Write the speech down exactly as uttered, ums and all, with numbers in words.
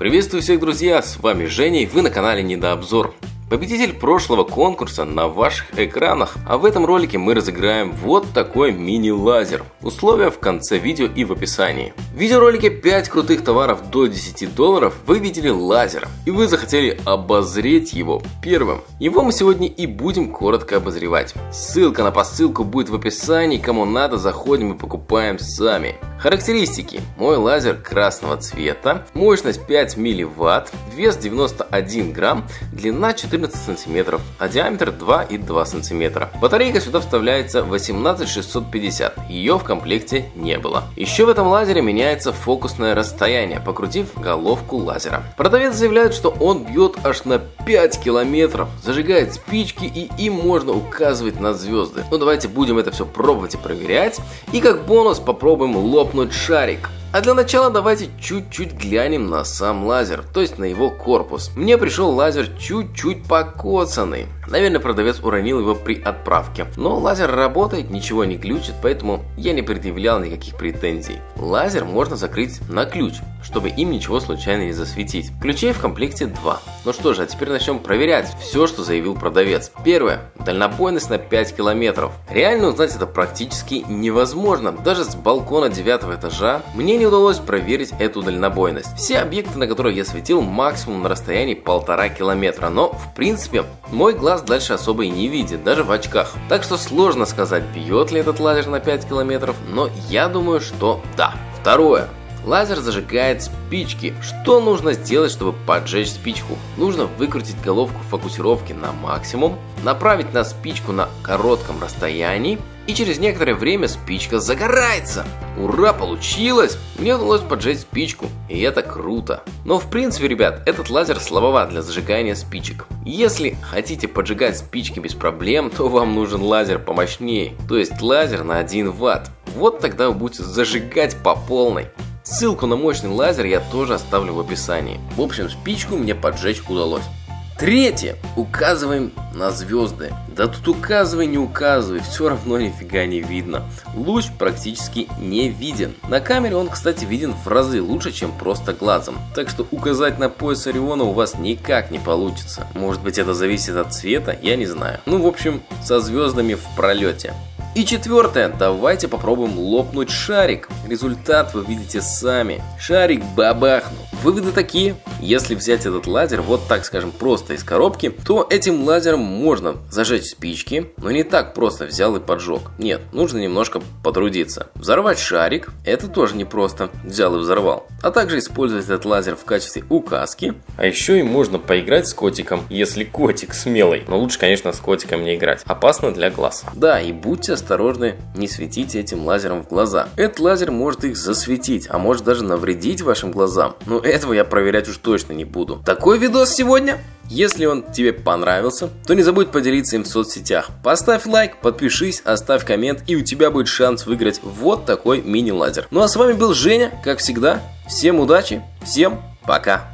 Приветствую всех, друзья, с вами Женя, и вы на канале Недообзор. Победитель прошлого конкурса на ваших экранах, а в этом ролике мы разыграем вот такой мини-лазер. Условия в конце видео и в описании. В видеоролике пять крутых товаров до десяти долларов вы видели лазер, и вы захотели обозреть его первым. Его мы сегодня и будем коротко обозревать. Ссылка на посылку будет в описании, кому надо, заходим и покупаем сами. Характеристики. Мой лазер красного цвета, мощность пять милливатт, вес девяносто один грамм, длина четырнадцать сантиметров, а диаметр два и два сантиметра. Батарейка сюда вставляется восемнадцать шестьсот пятьдесят, ее в комплекте не было. Еще в этом лазере меняется фокусное расстояние, покрутив головку лазера. Продавец заявляет, что он бьет аж на пять километров, зажигает спички, и им можно указывать на звезды. Ну давайте будем это все пробовать и проверять, и как бонус попробуем лопнуть шарик. А для начала давайте чуть-чуть глянем на сам лазер, то есть на его корпус. Мне пришел лазер чуть-чуть покоцанный. Наверное, продавец уронил его при отправке. Но лазер работает, ничего не глючит, поэтому я не предъявлял никаких претензий. Лазер можно закрыть на ключ, чтобы им ничего случайно не засветить. Ключей в комплекте два. Ну что же, а теперь начнем проверять все, что заявил продавец. Первое. Дальнобойность на пять километров. Реально узнать это практически невозможно. Даже с балкона девятого этажа мне не удалось проверить эту дальнобойность. Все объекты, на которые я светил, максимум на расстоянии полтора километра. Но, в принципе, мой глаз дальше особо и не видит, даже в очках. Так что сложно сказать, бьет ли этот лазер на пять километров, но я думаю, что да. Второе. Лазер зажигает спички. Что нужно сделать, чтобы поджечь спичку? Нужно выкрутить головку фокусировки на максимум, направить на спичку на коротком расстоянии, и через некоторое время спичка загорается. Ура, получилось! Мне удалось поджечь спичку, и это круто. Но в принципе, ребят, этот лазер слабоват для зажигания спичек. Если хотите поджигать спички без проблем, то вам нужен лазер помощнее, то есть лазер на один ватт. Вот тогда вы будете зажигать по полной. Ссылку на мощный лазер я тоже оставлю в описании. В общем, спичку мне поджечь удалось. Третье. Указываем на звезды. Да тут указывай, не указывай, все равно нифига не видно. Луч практически не виден. На камере он, кстати, виден в разы лучше, чем просто глазом. Так что указать на пояс Ориона у вас никак не получится. Может быть, это зависит от цвета, я не знаю. Ну, в общем, со звездами в пролете. И четвертое, давайте попробуем лопнуть шарик. Результат вы видите сами. Шарик бабахнул. Выводы такие: если взять этот лазер вот так, скажем, просто из коробки, то этим лазером можно зажечь спички, но не так просто взял и поджег. Нет, нужно немножко потрудиться. Взорвать шарик, это тоже непросто, взял и взорвал. А также использовать этот лазер в качестве указки. А еще и можно поиграть с котиком, если котик смелый. Но лучше, конечно, с котиком не играть. Опасно для глаз. Да, и будьте осторожны, не светите этим лазером в глаза. Этот лазер может их засветить, а может даже навредить вашим глазам. Но этого я проверять уж точно не буду. Такой видос сегодня. Если он тебе понравился, то не забудь поделиться им в соцсетях. Поставь лайк, подпишись, оставь коммент, и у тебя будет шанс выиграть вот такой мини-лазер. Ну а с вами был Женя, как всегда. Всем удачи, всем пока.